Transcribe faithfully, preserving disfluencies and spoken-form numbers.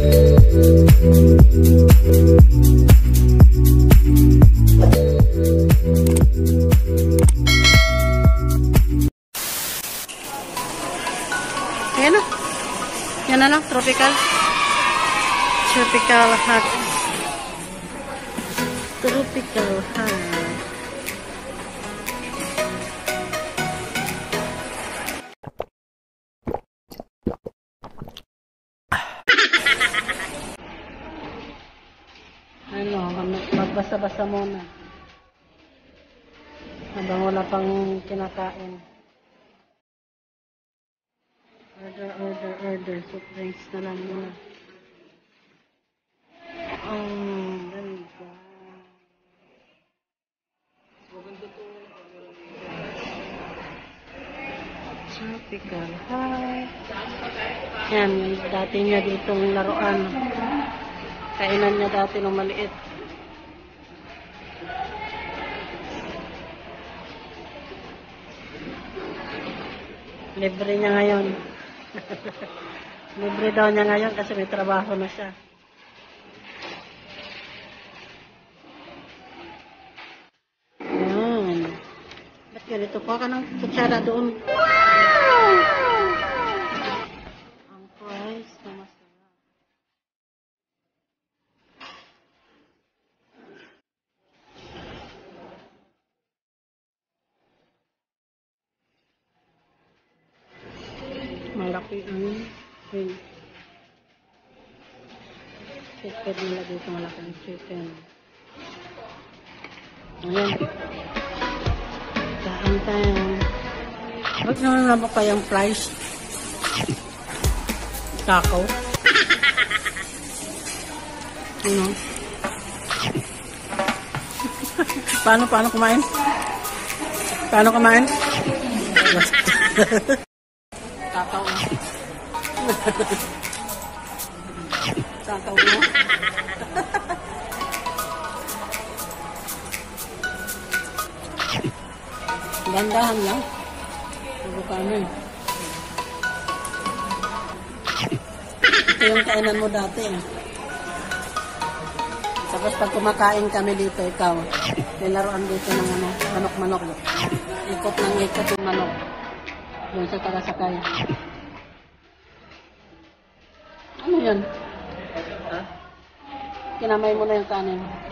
Ayan na. Yan na lang, tropical. Tropical hot. Tropical hot. Ano, magbasa-basa muna. Habang wala pang kinakain. Order, order, order. Soup drinks na lang muna. Oh, there we go. Tropical high. Yan, dati niya ditong laruan. Kainan niya dati nung maliit. Libre niya ngayon. Libre daw niya ngayon kasi may trabaho na siya. Ayan. Ba't ganito po ka ng kutsara doon? Wow! Ang price na masarap. Malaki ang wing. Chicken nila dito, malaking chicken. Ayan. Kain tayo. Ba't naman na ba kayang fries? Takaw. Ano? Paano, paano kumain? Paano kumain? Takaw. Takaw mo. Gandahan lang. Pagkakamay. Ito yung kainan mo dati. Eh. Tapos pag kumakain kami dito, ikaw, nilaruan dito ng ano, manok-manok. Ikot ng ikot yung manok. Doon sa taga-sakay. Ano yan? Ha? Kinamay mo na yung kanin.